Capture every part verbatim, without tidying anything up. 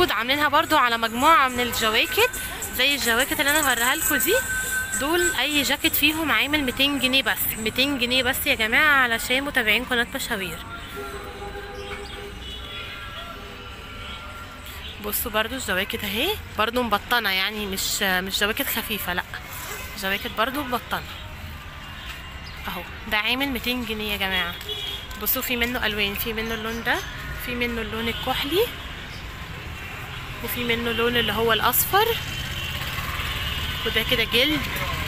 عروض عاملينها برضو على مجموعه من الجواكت، زي الجواكت اللي انا هوريها لكم دي. دول اي جاكيت فيهم عامل ميتين جنيه بس، ميتين جنيه بس يا جماعه علشان متابعين قناه مشاوير. بصوا برضو الجواكت اهي، برضو مبطنه يعني، مش مش جواكت خفيفه، لا جواكت برضو مبطنه اهو. ده عامل ميتين جنيه يا جماعه. بصوا في منه الوان، في منه اللون ده، في منه اللون الكحلي، وفي منه اللون اللي هو الاصفر، وده كده جلد.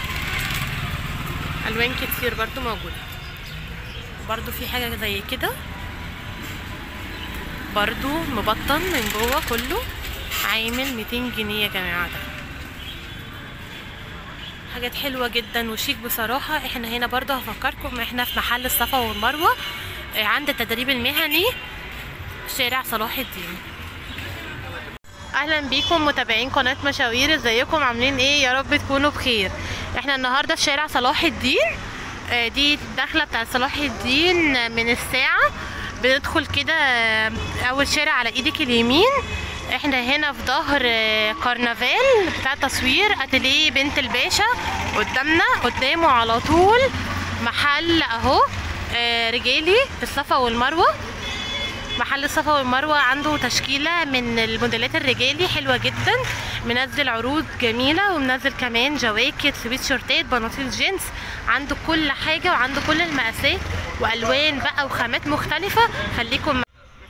الوان كتير برضو موجوده. برضو في حاجه زي كده برضو مبطن من جوه كله، عامل ميتين جنيه يا جماعه. ده حاجات حلوه جدا وشيك بصراحه. احنا هنا برضو هفكركم احنا في محل الصفا والمروه عند التدريب المهني شارع صلاح الدين. اهلا بيكم متابعين قناه مشاوير، ازيكم عاملين ايه؟ يا رب تكونوا بخير. احنا النهارده في شارع صلاح الدين، دي الدخله بتاعت صلاح الدين من الساعه. بندخل كده اول شارع على ايدك اليمين. احنا هنا في ظهر كرنفال بتاع تصوير اتيليه بنت الباشا. قدامنا قدامه على طول محل اهو رجالي الصفا والمروه. محل الصفا والمروه عنده تشكيله من الموديلات الرجالي حلوه جدا، منزل عروض جميله، ومنزل كمان جواكت، سويت شورتات، بناطيل جينز. عنده كل حاجه وعنده كل المقاسات والوان بقى وخامات مختلفه. خليكم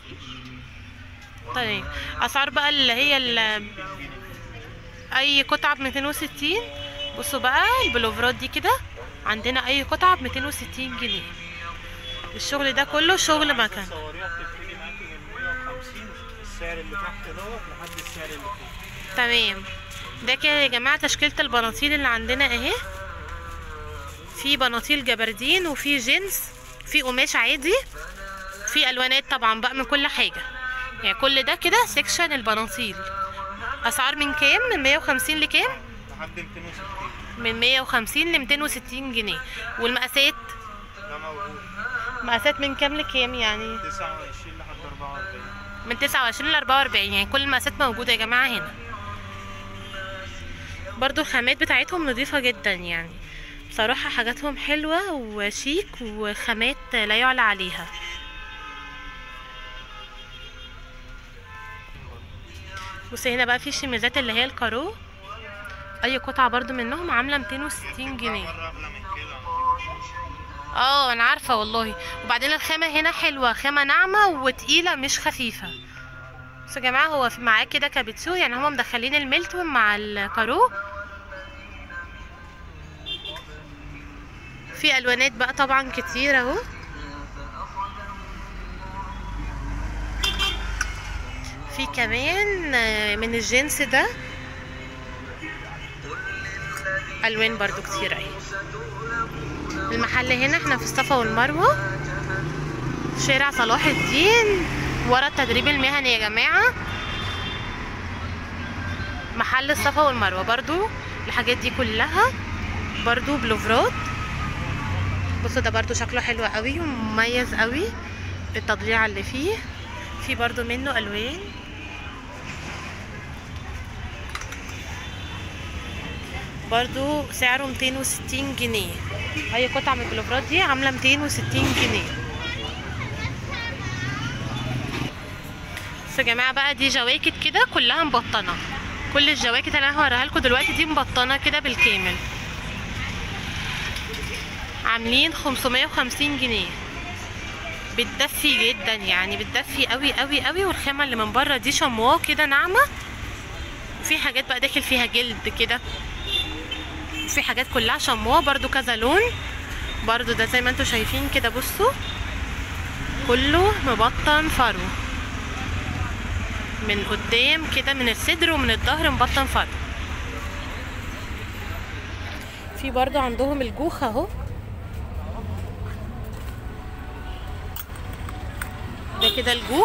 طيب. اسعار بقى اللي هي اللي اي قطعه ب ميتين وستين. بصوا بقى البلوفرات دي كده عندنا اي قطعه ب ميتين وستين جنيه. الشغل ده كله شغل مكن. السعر اللي تحت دوت لحد السعر اللي فوق. تمام. ده كده يا جماعه تشكيله البناطيل اللي عندنا اهي. في بناطيل جبردين وفي جينز، في قماش عادي، في الوانات طبعا بقى من كل حاجه. يعني كل ده كده سيكشن البناطيل. اسعار من كام؟ من مية وخمسين لكام؟ لحد ميتين وستين. من مية وخمسين ل ميتين وستين جنيه. والمقاسات؟ ده موجود. مقاسات من كام لكام يعني؟ تسعة وعشرين لحد أربعة وأربعين. من تسعة وعشرين ل أربعة وأربعين، يعني كل المقاسات موجوده يا جماعه هنا. برضو الخامات بتاعتهم نظيفه جدا، يعني بصراحه حاجاتهم حلوه وشيك وخامات لا يعلى عليها. بصي هنا بقى في شميزات اللي هي الكارو، اي قطعه برضو منهم عامله ميتين وستين جنيه. اه انا عارفه والله. وبعدين الخامه هنا حلوه، خامه ناعمه وتقيله مش خفيفه. بصوا يا جماعه هو معاه كده كابتسو، يعني هما مدخلين الميلتون مع الكارو. في الوانات بقى طبعا كتير اهو. في كمان من الجنس ده الوان برضو كتير اهي. المحل هنا احنا في الصفا والمروه في شارع صلاح الدين ورا التدريب المهني يا جماعه. محل الصفا والمروه برضو الحاجات دي كلها برضو بلوفرات. بصوا ده برضو شكله حلو قوي ومميز قوي التضليع اللي فيه. في برضو منه الوان. برضو سعره ميتين وستين جنيه. اي قطعه من البلوفرات دي عامله ميتين وستين جنيه. بس يا جماعه بقى دي جواكت كده كلها مبطنه. كل الجواكت اللي انا هوريها لكم دلوقتي دي مبطنه كده بالكامل، عاملين خمسمية وخمسين جنيه. بتدفي جدا، يعني بتدفي قوي قوي قوي. والخامه اللي من بره دي شمواه كده ناعمه، وفي حاجات بقى داخل فيها جلد كده، في حاجات كلها شمواه برضو كذا لون. برضو ده زي ما انتوا شايفين كده. بصوا كله مبطن فرو من قدام كده، من الصدر ومن الظهر مبطن فرو. في برضو عندهم الجوخ اهو، ده كده الجوخ.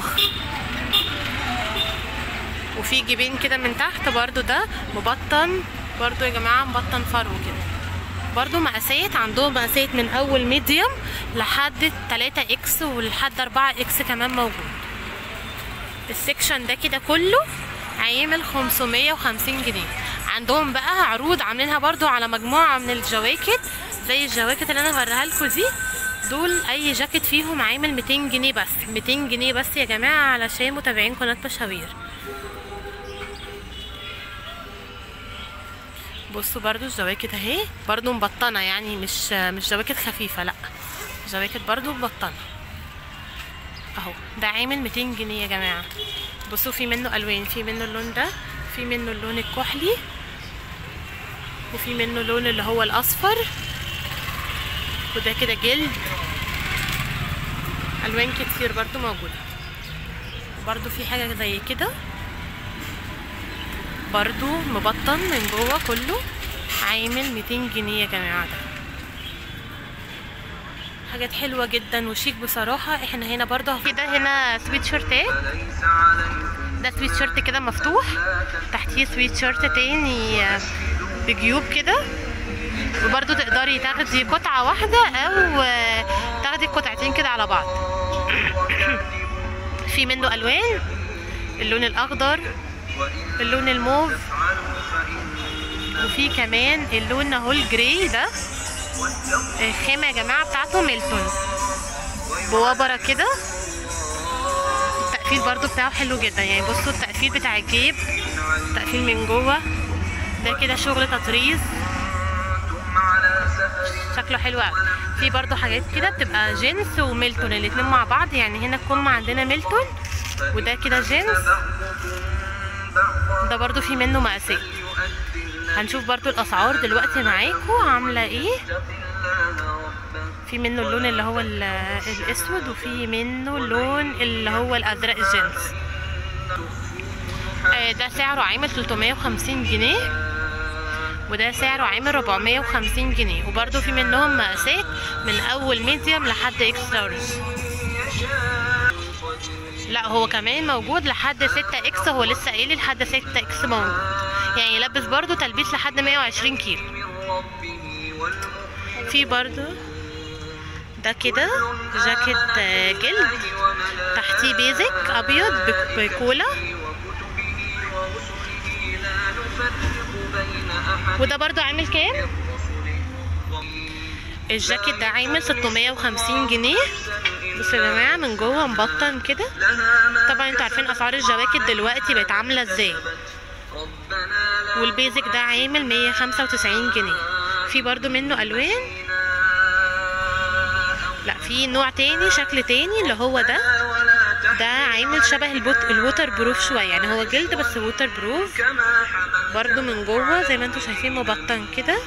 وفي جيبين كده من تحت برضو ده مبطن برضو يا جماعه، مبطن فرو كده. برضو مقاسات عندهم مقاسات من اول ميديوم لحد تلاتة اكس ولحد أربعة اكس كمان موجود. السكشن ده كده كله عامل خمسمية وخمسين جنيه. عندهم بقى عروض عاملينها برضو على مجموعة من الجواكت، زي الجواكت اللي انا هوريها لكم دي. دول اي جاكيت فيهم عامل ميتين جنيه بس، ميتين جنيه بس يا جماعة علشان متابعين قناة مشاوير. بصوا برضو الجواكت اهي برضو مبطنة، يعني مش مش جواكت خفيفة، لا جواكت برضو مبطنة اهو. ده عامل ميتين جنيه يا جماعة. بصوا في منه الوان، في منه اللون ده، في منه اللون الكحلي، وفي منه اللون اللي هو الاصفر، وده كده جلد. الوان كتير برضو موجودة. برضو في حاجة زي كده برضو مبطن من جوه كله، عامل ميتين جنيه يا جماعة. ده حاجات حلوة جدا وشيك بصراحة. احنا هنا برضو كده هنا سويت شيرتات. ده سويت شيرت كده مفتوح، تحتيه سويت شيرت تاني بجيوب كده، وبرضو تقدري تاخدي قطعة واحدة او تاخدي قطعتين كده على بعض. في منه الوان، اللون الاخضر، اللون الموف، وفي كمان اللون اهو الجراي. ده الخامة يا جماعة بتاعته ميلتون بوبرة كده. التقفيل برضو بتاعه حلو جدا، يعني بصوا التقفيل بتاع الجيب، التقفيل من جوه ده كده شغل تطريز، شكله حلو قوي. في برضو حاجات كده بتبقى جينز وميلتون الاتنين مع بعض، يعني هنا الكم عندنا ميلتون وده كده جينز. ده برضو في منه مقاسات. هنشوف برضو الاسعار دلوقتي معاكم عامله ايه. في منه اللون اللي هو الاسود، وفي منه اللون اللي هو الازرق الجينز. آه ده سعره عامل تلتمية وخمسين جنيه، وده سعره عامل ربعمية وخمسين جنيه. وبرده في منهم مقاسات من اول ميديوم لحد اكس لارج. لا هو كمان موجود لحد ستة اكس، هو لسه قايل لحد ستة اكس موجود، يعني يلبس برده تلبيس لحد مية وعشرين كيلو. في برده ده كده جاكيت جلد، تحتيه بيزك ابيض بكولا، وده برضو عامل كام؟ الجاكيت ده عامل ستمية وخمسين جنيه. بصوا يا جماعه من جوه مبطن كده. طبعا انتوا عارفين اسعار الجواكت دلوقتي بقت عامله ازاي. والبيزك ده عامل مية وخمسة وتسعين جنيه. في برضو منه الوان، لا في نوع تاني شكل تاني اللي هو ده. ده عامل شبه البوت الووتر بروف شويه، يعني هو جلد بس ووتر بروف برضو من جوه زي ما انتوا شايفين مبطن كده.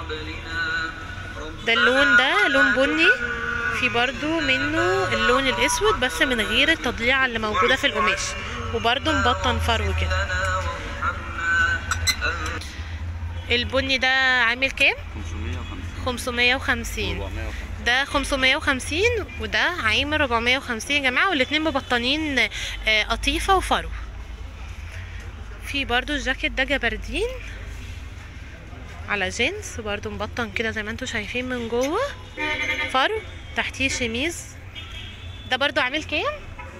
ده اللون ده لون بني. في برضو منه اللون الاسود بس من غير التضليعه اللي موجوده في القماش، وبرضو مبطن فرو كده. البني ده عامل كام؟ خمسمية وخمسين. ده خمسمية وخمسين وده عامل ربعمية وخمسين يا جماعه، والاتنين مبطنين قطيفه وفرو. في برضو الجاكيت ده جبردين على جينز، برضو مبطن كده زي ما انتوا شايفين من جوه فرو، تحتيه شميز. ده برضو عامل كام؟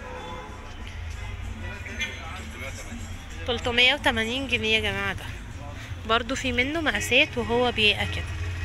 تلتمية وتمانين جنيه يا جماعه. ده برضو في منه مقاسات وهو بيقى كده.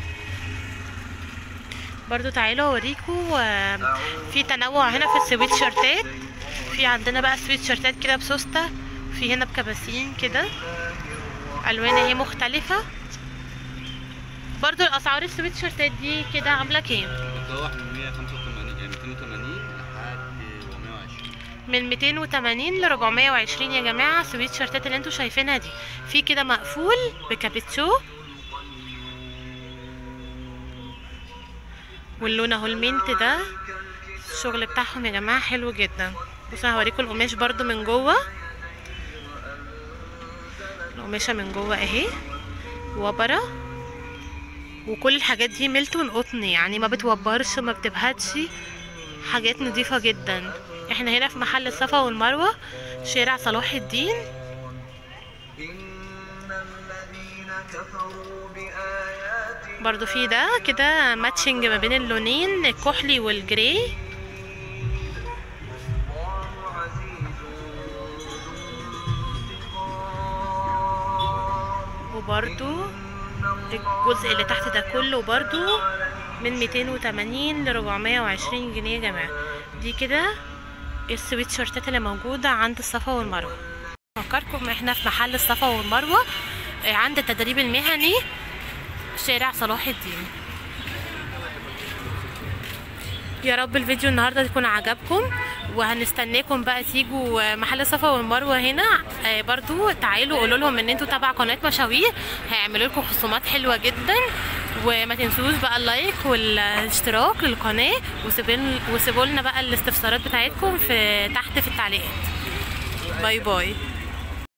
برضو تعالوا اوريكم في تنوع هنا في السويت شيرتات. في عندنا بقى سويت شيرتات كده بسوسته، في هنا بكباسين كده، الوان اهي مختلفه. برضو الاسعار السويت شيرتات دي كده عامله كام؟ بتتراوح من مية وخمسة وتمانين يعني ميتين وتمانين لحد ربعمية وعشرين. من ميتين وتمانين ل ربعمية وعشرين يا جماعه. سويت شيرتات اللي انتوا شايفينها دي في كده مقفول بكابتشو، واللون اهو المينت ده. الشغل بتاعهم يا جماعه حلو جدا. بصوا هوريكم القماش برضو من جوه. القماشه من جوه اهي وبره، وكل الحاجات دي ميلتون قطن، يعني ما بتوبرش وما بتبهتش، حاجات نظيفه جدا. احنا هنا في محل الصفا والمروه، شارع صلاح الدين. برضو في ده كده ماتشنج ما بين اللونين الكحلي والجراي. وبرضو الجزء اللي تحت ده كله برضو من ميتين وتمانين ل اربعمية وعشرين جنيه يا جماعه. دي كده السويت شيرتات اللي موجوده عند الصفا والمروه. افكركم احنا في محل الصفا والمروه عند التدريب المهني شارع صلاح الدين. يا رب الفيديو النهارده يكون عجبكم، وهنستناكم بقى تيجوا محل الصفا والمروه هنا. برضو تعالوا قولوا لهم ان انتوا تبع قناه مشاوير، هيعملوا لكم خصومات حلوه جدا. وما تنسوش بقى اللايك والاشتراك للقناه، وسيبوا لنا بقى الاستفسارات بتاعتكم في تحت في التعليقات. باي باي.